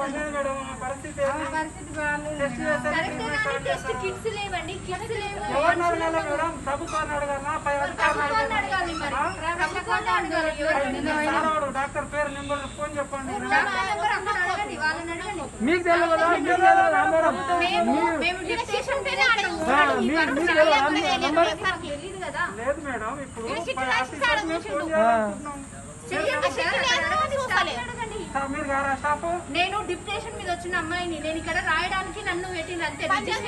Doctor పేరు number phone చెప్పండి. మీకు తెలియదు లేదు మేడం. ఇప్పుడు నేను డిప్రెషన్ మీద వచ్చిన అమ్మాయిని, నేను ఇక్కడ రాయడానికి నన్ను పెట్టింది అంతే.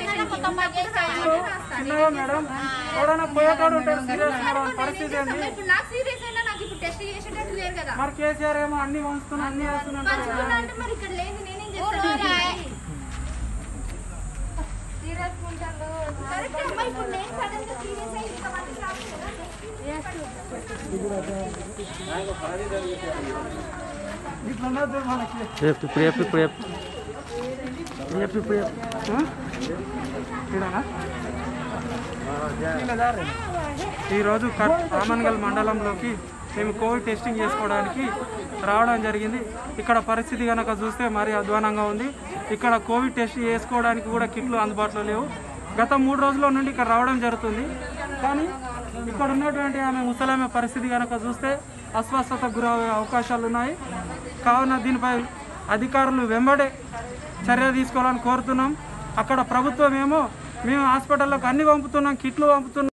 మేడం ఎవరైనా పోయేటోడు పరిస్థితి ఇప్పుడు నాకు సీరియస్ అయినా నాకు ఇప్పుడు టెస్ట్ చేసేటట్టు లేదు కదా. మరి కేసీఆర్ ఏమో అన్ని వంచుతున్నా అన్ని వేస్తున్నా అంటే మరి ఇక్కడ లేదు, నేనేం చేస్తాను? ఈరోజు ఆమన్గల్ మండలంలోకి మేము కోవిడ్ టెస్టింగ్ చేసుకోవడానికి రావడం జరిగింది. ఇక్కడ పరిస్థితి కనుక చూస్తే మరీ అధ్వానంగా ఉంది. ఇక్కడ కోవిడ్ టెస్ట్ చేసుకోవడానికి కూడా కిట్లు అందుబాటులో లేవు. గత 3 రోజుల నుండి ఇక్కడ రావడం జరుగుతుంది. కానీ ఇక్కడ ఉన్నటువంటి ఆమె ముసలామె పరిస్థితి కనుక చూస్తే అస్వస్థతకు గురయ్యే అవకాశాలు ఉన్నాయి. కావున దీనిపై అధికారులు వెంబడే చర్య తీసుకోవాలని కోరుతున్నాం. అక్కడ ప్రభుత్వం ఏమో మేము హాస్పిటల్లోకి అన్ని పంపుతున్నాం, కిట్లు పంపుతున్నాం.